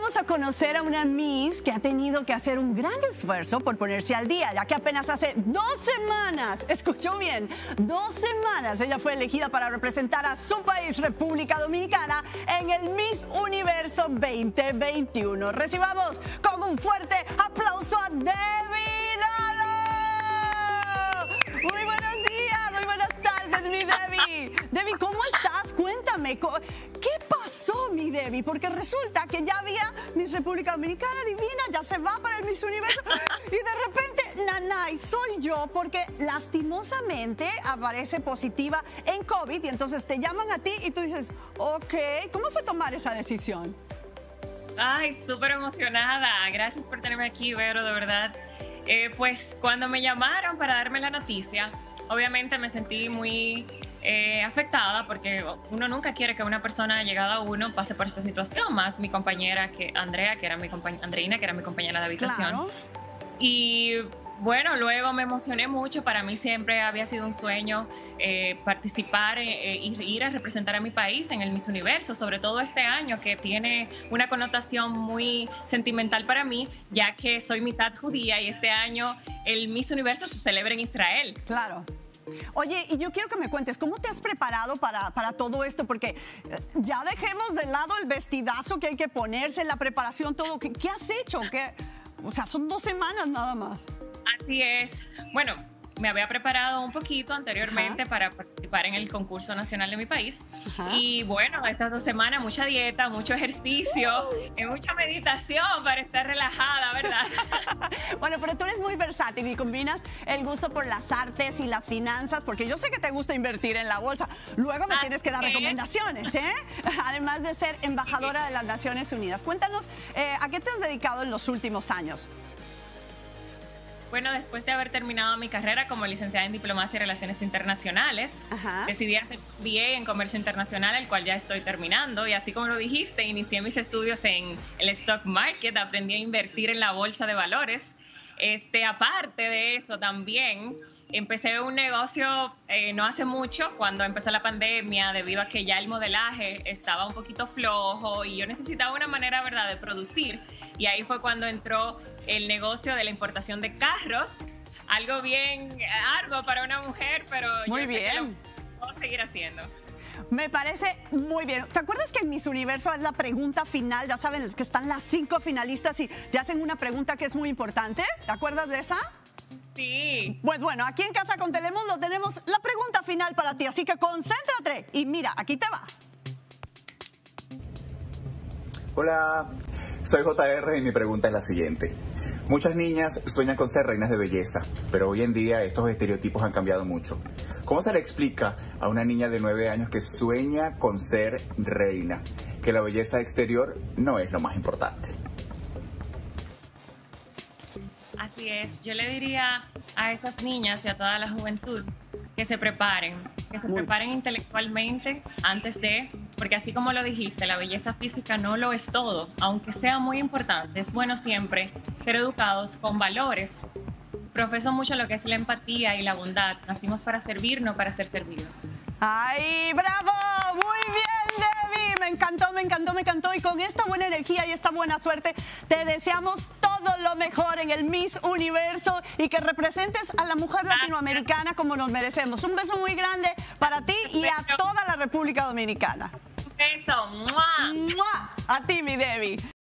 vamos a conocer a una Miss que ha tenido que hacer un gran esfuerzo por ponerse al día, ya que apenas hace 2 semanas, escuchó bien, 2 semanas ella fue elegida para representar a su país, República Dominicana, en el Miss Universo 2021. Recibamos con un fuerte aplauso a Debbie Lalo. Muy buenos días, muy buenas tardes, mi Debbie. Debbie, ¿cómo estás? Cuéntame, ¿qué pasó, mi Debbie? Porque resulta que ya había Miss República Dominicana divina, ya se va para el Miss Universo y de repente, nanay, soy yo porque lastimosamente aparece positiva en COVID y entonces te llaman a ti y tú dices, ok, ¿cómo fue tomar esa decisión? Ay, súper emocionada. Gracias por tenerme aquí, Vero, de verdad. Pues cuando me llamaron para darme la noticia, obviamente me sentí muy afectada porque uno nunca quiere que una persona llegada a uno pase por esta situación, más mi compañera Andreina, que era mi compañera de habitación. Claro. Y bueno, luego me emocioné mucho. Para mí siempre había sido un sueño participar y ir a representar a mi país en el Miss Universo, sobre todo este año que tiene una connotación muy sentimental para mí, ya que soy mitad judía y este año el Miss Universo se celebra en Israel. Claro. Oye, y yo quiero que me cuentes, ¿cómo te has preparado para todo esto? Porque ya dejemos de lado el vestidazo que hay que ponerse, la preparación, todo. ¿Qué has hecho? O sea, son 2 semanas nada más. Así es. Bueno, me había preparado un poquito anteriormente para participar en el concurso nacional de mi país. Y bueno, estas 2 semanas, mucha dieta, mucho ejercicio, mucha meditación para estar relajada, ¿verdad? Bueno, pero tú eres muy versátil y combinas el gusto por las artes y las finanzas, porque yo sé que te gusta invertir en la bolsa. Luego me tienes que dar recomendaciones, ¿eh? Además de ser embajadora de las Naciones Unidas. Cuéntanos, ¿a qué te has dedicado en los últimos años? Bueno, después de haber terminado mi carrera como licenciada en Diplomacia y Relaciones Internacionales, decidí hacer MBA en Comercio Internacional, el cual ya estoy terminando. Y así como lo dijiste, inicié mis estudios en el stock market, aprendí a invertir en la bolsa de valores. Aparte de eso, también empecé un negocio no hace mucho, cuando empezó la pandemia, debido a que ya el modelaje estaba un poquito flojo y yo necesitaba una manera, ¿verdad?, de producir. Y ahí fue cuando entró el negocio de la importación de carros, algo bien arduo para una mujer, pero muy yo bien. sé que lo puedo seguir haciendo. Me parece muy bien. ¿Te acuerdas que en Miss Universo es la pregunta final? Ya saben, que están las 5 finalistas y te hacen una pregunta que es muy importante. ¿Te acuerdas de esa? Sí. Pues bueno, aquí en Casa con Telemundo tenemos la pregunta final para ti, así que concéntrate y mira, aquí te va. Hola, soy JR y mi pregunta es la siguiente. Muchas niñas sueñan con ser reinas de belleza, pero hoy en día estos estereotipos han cambiado mucho. ¿Cómo se le explica a una niña de 9 años que sueña con ser reina, que la belleza exterior no es lo más importante? Así es, yo le diría a esas niñas y a toda la juventud que se preparen intelectualmente antes de, porque así como lo dijiste, la belleza física no lo es todo, aunque sea muy importante, es bueno siempre ser educados con valores. Profeso mucho lo que es la empatía y la bondad, nacimos para servir, no para ser servidos. ¡Ay, bravo! Muy bien, Debbie, me encantó, me encantó, me encantó, y con esta buena energía y esta buena suerte te deseamos todo lo mejor en el Miss Universo y que representes a la mujer latinoamericana como nos merecemos. Un beso muy grande para ti y a toda la República Dominicana. Un beso. ¡Mua! ¡Mua! A ti, mi Debbie.